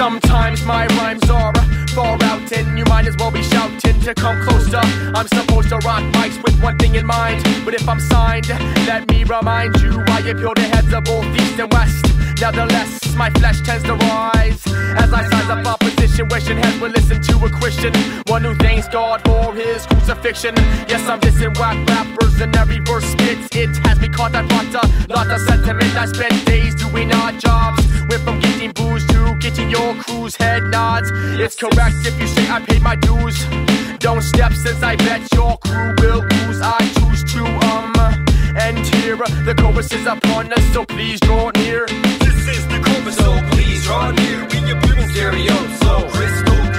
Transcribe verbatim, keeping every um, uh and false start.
Sometimes my rhymes are far out and you might as well be shouting to come closer. I'm supposed to rock mics with one thing in mind, but if I'm signed, let me remind you I appeal to heads of both east and west. Nevertheless, my flesh tends to rise as I size up opposition, wishing heads would listen to a Christian, one who thanks God for his crucifixion. Yes, I'm dissing whack rappers and every verse spits. It has me caught, I brought a lot of sentiment. I spent days doing odd jobs, went from getting booze to getting your crew's head nods. It's correct if you say I paid my dues. Don't step since I bet your crew will lose. I choose to um end here. The chorus is upon us, so please draw near. This is the chorus, so please draw near. We your living stereo, so crystal